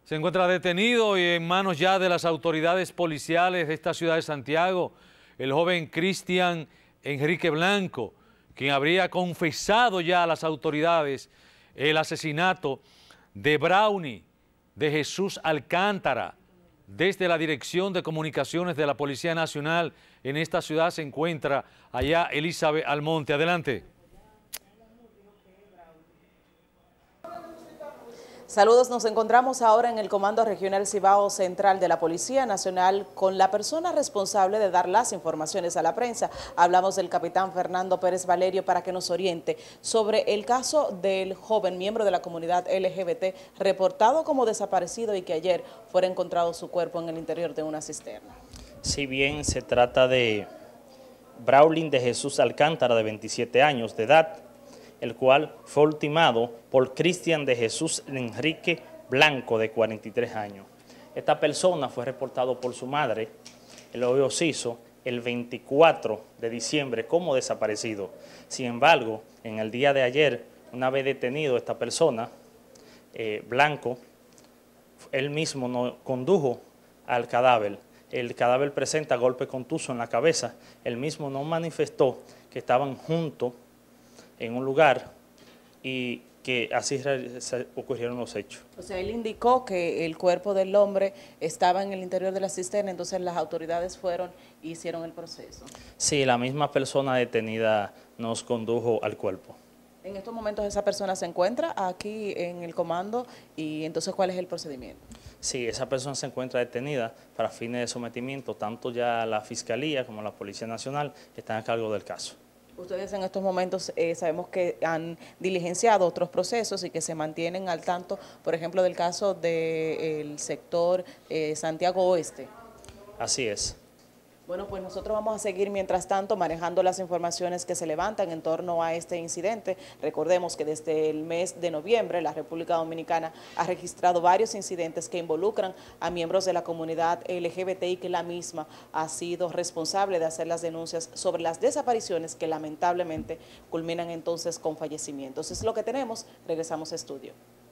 Se encuentra detenido y en manos ya de las autoridades policiales de esta ciudad de Santiago el joven Cristian Enrique Blanco, quien habría confesado ya a las autoridades el asesinato de Brownie, de Jesús Alcántara. Desde la Dirección de Comunicaciones de la Policía Nacional en esta ciudad se encuentra allá Elizabeth Almonte. Adelante. Saludos, nos encontramos ahora en el Comando Regional Cibao Central de la Policía Nacional con la persona responsable de dar las informaciones a la prensa. Hablamos del capitán Fernando Pérez Valerio para que nos oriente sobre el caso del joven miembro de la comunidad LGBT reportado como desaparecido y que ayer fuera encontrado su cuerpo en el interior de una cisterna. Si bien se trata de Brownie de Jesús Alcántara, de 27 años de edad, el cual fue ultimado por Cristian de Jesús Enrique Blanco, de 43 años. Esta persona fue reportado por su madre, el Ociso, el 24 de diciembre como desaparecido. Sin embargo, en el día de ayer, una vez detenido esta persona, Blanco, él mismo nos condujo al cadáver. El cadáver presenta golpe contuso en la cabeza. Él mismo nos manifestó que estaban juntos en un lugar y que así ocurrieron los hechos. O sea, él indicó que el cuerpo del hombre estaba en el interior de la cisterna, entonces las autoridades fueron y hicieron el proceso. Sí, la misma persona detenida nos condujo al cuerpo. En estos momentos esa persona se encuentra aquí en el comando y entonces ¿cuál es el procedimiento? Sí, esa persona se encuentra detenida para fines de sometimiento, tanto ya la Fiscalía como la Policía Nacional están a cargo del caso. Ustedes en estos momentos sabemos que han diligenciado otros procesos y que se mantienen al tanto, por ejemplo, del caso del sector Santiago Oeste. Así es. Bueno, pues nosotros vamos a seguir mientras tanto manejando las informaciones que se levantan en torno a este incidente. Recordemos que desde el mes de noviembre la República Dominicana ha registrado varios incidentes que involucran a miembros de la comunidad LGBT y que la misma ha sido responsable de hacer las denuncias sobre las desapariciones que lamentablemente culminan entonces con fallecimientos. Es lo que tenemos, regresamos a estudio.